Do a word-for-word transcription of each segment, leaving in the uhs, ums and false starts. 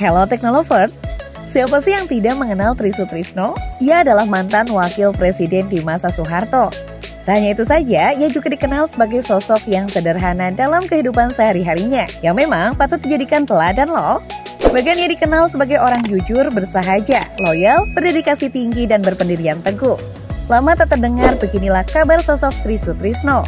Hello Teknolovers, siapa sih yang tidak mengenal Tri Sutrisno? Ia adalah mantan wakil presiden di masa Soeharto. Tak hanya itu saja, ia juga dikenal sebagai sosok yang sederhana dalam kehidupan sehari-harinya, yang memang patut dijadikan teladan loh. Bahkan ia dikenal sebagai orang jujur, bersahaja, loyal, berdedikasi tinggi, dan berpendirian teguh. Lama tak terdengar, beginilah kabar sosok Tri Sutrisno.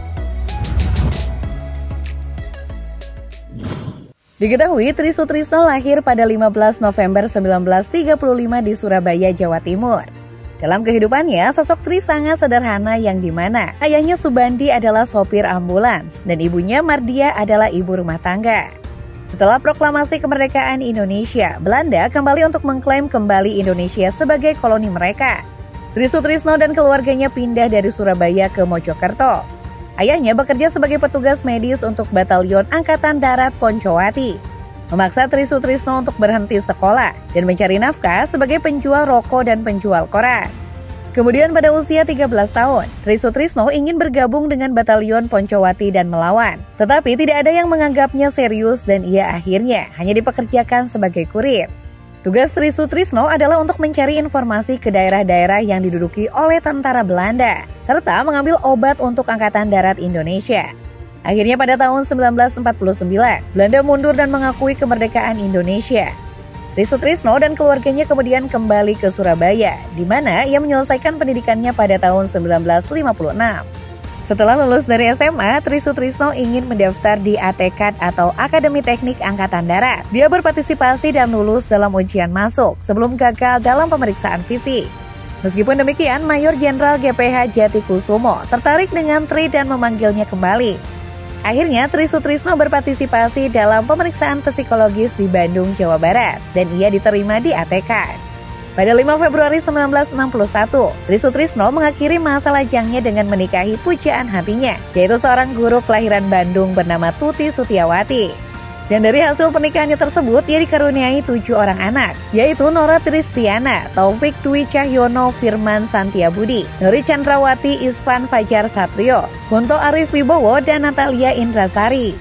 Diketahui Tri Sutrisno lahir pada lima belas November seribu sembilan ratus tiga puluh lima di Surabaya, Jawa Timur. Dalam kehidupannya, sosok Tri sangat sederhana yang dimana ayahnya Subandi adalah sopir ambulans dan ibunya Mardia adalah ibu rumah tangga. Setelah proklamasi kemerdekaan Indonesia, Belanda kembali untuk mengklaim kembali Indonesia sebagai koloni mereka. Tri Sutrisno dan keluarganya pindah dari Surabaya ke Mojokerto. Ayahnya bekerja sebagai petugas medis untuk Batalion Angkatan Darat Poncowati, memaksa Tri Sutrisno untuk berhenti sekolah dan mencari nafkah sebagai penjual rokok dan penjual koran. Kemudian pada usia tiga belas tahun, Tri Sutrisno ingin bergabung dengan Batalion Poncowati dan melawan. Tetapi tidak ada yang menganggapnya serius dan ia akhirnya hanya dipekerjakan sebagai kurir. Tugas Tri Sutrisno adalah untuk mencari informasi ke daerah-daerah yang diduduki oleh tentara Belanda, serta mengambil obat untuk Angkatan Darat Indonesia. Akhirnya pada tahun seribu sembilan ratus empat puluh sembilan, Belanda mundur dan mengakui kemerdekaan Indonesia. Tri Sutrisno dan keluarganya kemudian kembali ke Surabaya, di mana ia menyelesaikan pendidikannya pada tahun seribu sembilan ratus lima puluh enam. Setelah lulus dari S M A, Tri Sutrisno ingin mendaftar di A T K A D atau Akademi Teknik Angkatan Darat. Dia berpartisipasi dan lulus dalam ujian masuk sebelum gagal dalam pemeriksaan fisik. Meskipun demikian, Mayor Jenderal G P H Jatikusumo tertarik dengan Tri dan memanggilnya kembali. Akhirnya, Tri Sutrisno berpartisipasi dalam pemeriksaan psikologis di Bandung, Jawa Barat, dan ia diterima di A T K A D. Pada lima Februari seribu sembilan ratus enam puluh satu, Tri Sutrisno mengakhiri masa lajangnya dengan menikahi pujaan hatinya, yaitu seorang guru kelahiran Bandung bernama Tuti Sutiawati. Dan dari hasil pernikahannya tersebut, ia dikaruniai tujuh orang anak, yaitu Nora Tristiana, Taufik Dwi Cahyono, Firman Santiabudi, Nuri Chandrawati, Isvan Fajar Satrio, Kunto Arif Wibowo, dan Natalia Indrasari.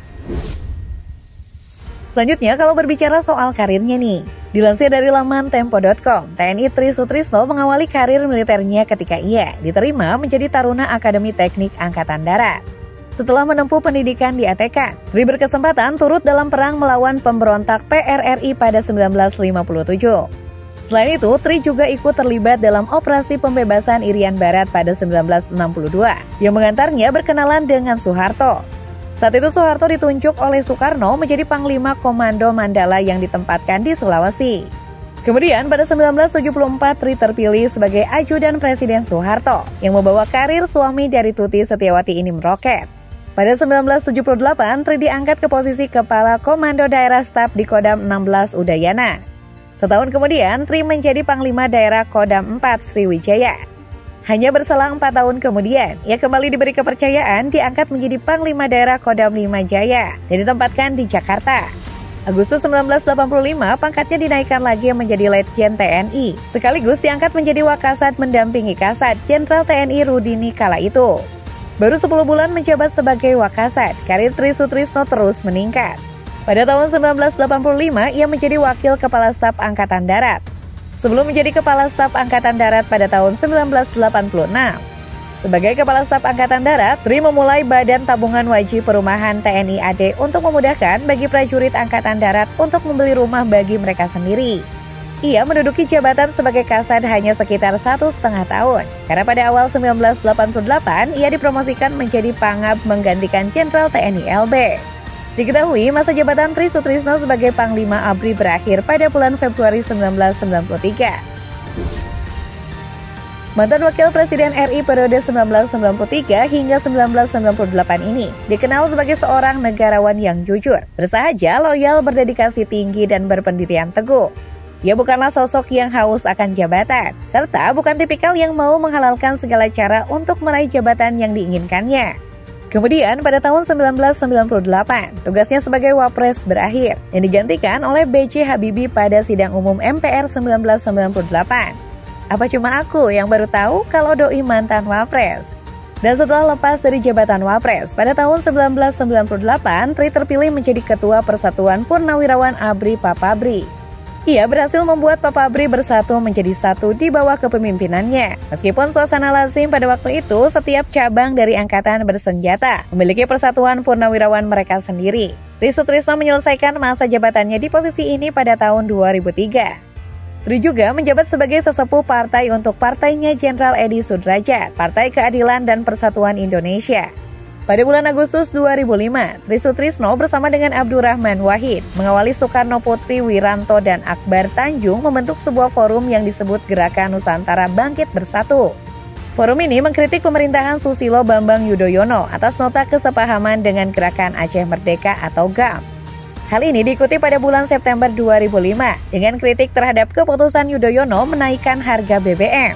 Selanjutnya, kalau berbicara soal karirnya nih, dilansir dari laman tempo dot com, T N I Tri Sutrisno mengawali karir militernya ketika ia diterima menjadi Taruna Akademi Teknik Angkatan Darat. Setelah menempuh pendidikan di A T K A D, Tri berkesempatan turut dalam perang melawan pemberontak P R R I pada seribu sembilan ratus lima puluh tujuh. Selain itu, Tri juga ikut terlibat dalam operasi pembebasan Irian Barat pada seribu sembilan ratus enam puluh dua, yang mengantarnya berkenalan dengan Soeharto. Saat itu Soeharto ditunjuk oleh Soekarno menjadi Panglima Komando Mandala yang ditempatkan di Sulawesi. Kemudian pada seribu sembilan ratus tujuh puluh empat, Tri terpilih sebagai ajudan Presiden Soeharto yang membawa karir suami dari Tuti Setiawati ini meroket. Pada seribu sembilan ratus tujuh puluh delapan, Tri diangkat ke posisi Kepala Komando Daerah Staf di Kodam enam belas Udayana. Setahun kemudian, Tri menjadi Panglima Daerah Kodam empat Sriwijaya. Hanya berselang empat tahun kemudian, ia kembali diberi kepercayaan diangkat menjadi Panglima Daerah Kodam lima Jaya dan ditempatkan di Jakarta. Agustus seribu sembilan ratus delapan puluh lima, pangkatnya dinaikkan lagi menjadi Letjen T N I, sekaligus diangkat menjadi Wakasat mendampingi Kasat Jenderal T N I Rudini kala itu. Baru sepuluh bulan menjabat sebagai Wakasat, karir Tri Sutrisno terus meningkat. Pada tahun seribu sembilan ratus delapan puluh lima, ia menjadi Wakil Kepala Staf Angkatan Darat. Sebelum menjadi Kepala Staf Angkatan Darat pada tahun seribu sembilan ratus delapan puluh enam. Sebagai Kepala Staf Angkatan Darat, Tri memulai Badan Tabungan Wajib Perumahan T N I A D untuk memudahkan bagi prajurit Angkatan Darat untuk membeli rumah bagi mereka sendiri. Ia menduduki jabatan sebagai Kasat hanya sekitar satu setengah tahun, karena pada awal seribu sembilan ratus delapan puluh delapan, ia dipromosikan menjadi Pangab menggantikan Jenderal T N I L B. Diketahui masa jabatan Tri Sutrisno sebagai Panglima A B R I berakhir pada bulan Februari seribu sembilan ratus sembilan puluh tiga. Mantan Wakil Presiden R I periode seribu sembilan ratus sembilan puluh tiga hingga seribu sembilan ratus sembilan puluh delapan ini dikenal sebagai seorang negarawan yang jujur, bersahaja, loyal, berdedikasi tinggi, dan berpendirian teguh. Ia bukanlah sosok yang haus akan jabatan, serta bukan tipikal yang mau menghalalkan segala cara untuk meraih jabatan yang diinginkannya. Kemudian pada tahun seribu sembilan ratus sembilan puluh delapan, tugasnya sebagai Wapres berakhir dan digantikan oleh B J Habibie pada sidang umum M P R seribu sembilan ratus sembilan puluh delapan. Apa cuma aku yang baru tahu kalau doi mantan Wapres? Dan setelah lepas dari jabatan Wapres, pada tahun seribu sembilan ratus sembilan puluh delapan, Tri terpilih menjadi Ketua Persatuan Purnawirawan ABRI Papabri. Ia berhasil membuat Papabri bersatu menjadi satu di bawah kepemimpinannya. Meskipun suasana lazim pada waktu itu, setiap cabang dari angkatan bersenjata memiliki persatuan purnawirawan mereka sendiri. Tri Sutrisno menyelesaikan masa jabatannya di posisi ini pada tahun dua ribu tiga. Tri juga menjabat sebagai sesepuh partai untuk partainya Jenderal Edi Sudrajat, Partai Keadilan dan Persatuan Indonesia. Pada bulan Agustus dua ribu lima, Tri Sutrisno bersama dengan Abdurrahman Wahid mengawali Soekarno Putri Wiranto dan Akbar Tanjung membentuk sebuah forum yang disebut Gerakan Nusantara Bangkit Bersatu. Forum ini mengkritik pemerintahan Susilo Bambang Yudhoyono atas nota kesepahaman dengan Gerakan Aceh Merdeka atau G A M. Hal ini diikuti pada bulan September dua ribu lima dengan kritik terhadap keputusan Yudhoyono menaikkan harga B B M.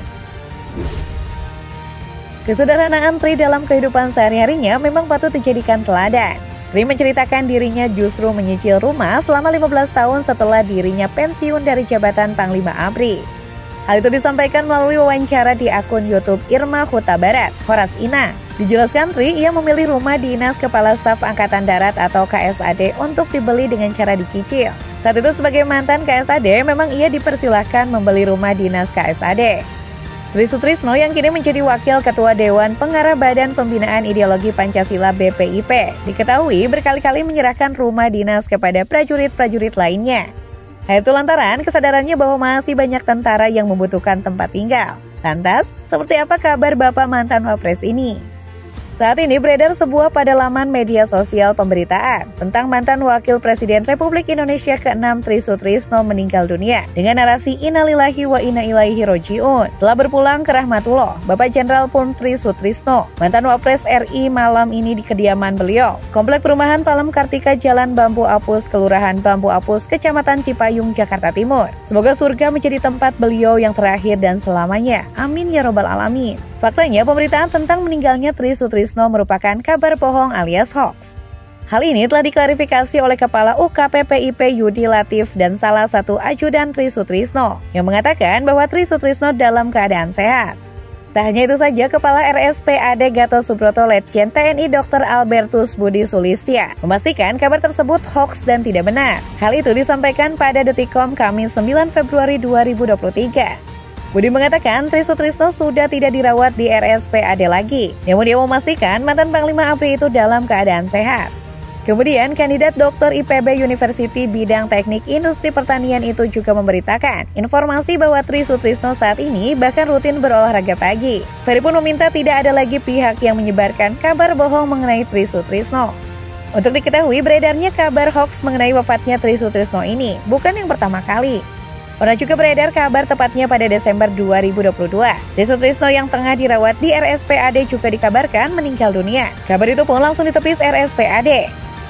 Kesederhanaan Tri dalam kehidupan sehari-harinya memang patut dijadikan teladan. Tri menceritakan dirinya justru menyicil rumah selama lima belas tahun setelah dirinya pensiun dari jabatan Panglima ABRI. Hal itu disampaikan melalui wawancara di akun YouTube Irma Huta Barat, Horas Ina. Dijelaskan Tri, ia memilih rumah dinas Kepala Staf Angkatan Darat atau K S A D untuk dibeli dengan cara dicicil. Saat itu sebagai mantan K S A D, memang ia dipersilahkan membeli rumah dinas K S A D. Tri Sutrisno yang kini menjadi Wakil Ketua Dewan Pengarah Badan Pembinaan Ideologi Pancasila B P I P, diketahui berkali-kali menyerahkan rumah dinas kepada prajurit-prajurit lainnya. Hal itu lantaran kesadarannya bahwa masih banyak tentara yang membutuhkan tempat tinggal. Lantas, seperti apa kabar Bapak mantan Wapres ini? Saat ini beredar sebuah pada laman media sosial pemberitaan tentang mantan Wakil Presiden Republik Indonesia keenam Tri Sutrisno meninggal dunia dengan narasi Innalillahi wa inna ilaihi roji'un. Telah berpulang ke rahmatullah, Bapak Jenderal Purn Tri Sutrisno, mantan Wapres R I malam ini di kediaman beliau, Komplek Perumahan Palem Kartika Jalan Bambu Apus, Kelurahan Bambu Apus, Kecamatan Cipayung, Jakarta Timur. Semoga surga menjadi tempat beliau yang terakhir dan selamanya. Amin ya robbal alamin. Faktanya, pemberitaan tentang meninggalnya Tri Sutrisno merupakan kabar bohong alias hoax. Hal ini telah diklarifikasi oleh Kepala U K P P I P Yudi Latif dan salah satu ajudan Tri Sutrisno yang mengatakan bahwa Tri Sutrisno dalam keadaan sehat. Tak hanya itu saja, Kepala R S P A D Gatot Subroto Letjen T N I Doktor Albertus Budi Sulistya memastikan kabar tersebut hoax dan tidak benar. Hal itu disampaikan pada Detikcom Kamis sembilan Februari dua ribu dua puluh tiga. Budi mengatakan Tri Sutrisno sudah tidak dirawat di R S P A D lagi, namun dia memastikan mantan Panglima ABRI itu dalam keadaan sehat. Kemudian, kandidat doktor I P B University bidang teknik industri pertanian itu juga memberitakan informasi bahwa Tri Sutrisno saat ini bahkan rutin berolahraga pagi. Ferry pun meminta tidak ada lagi pihak yang menyebarkan kabar bohong mengenai Tri Sutrisno. Untuk diketahui, beredarnya kabar hoax mengenai wafatnya Tri Sutrisno ini bukan yang pertama kali. Pernah juga beredar kabar tepatnya pada Desember dua ribu dua puluh dua. Tri Sutrisno yang tengah dirawat di R S P A D juga dikabarkan meninggal dunia. Kabar itu pun langsung ditepis R S P A D.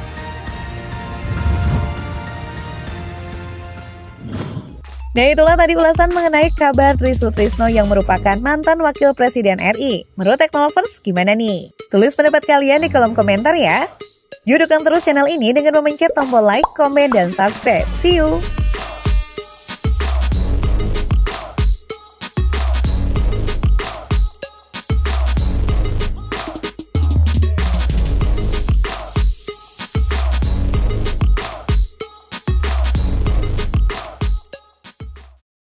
Nah, itulah tadi ulasan mengenai kabar Tri Sutrisno yang merupakan mantan Wakil Presiden R I. Menurut Teknolovers, gimana nih? Tulis pendapat kalian di kolom komentar ya. Yuk dukung terus channel ini dengan memencet tombol like, komen, dan subscribe. See you!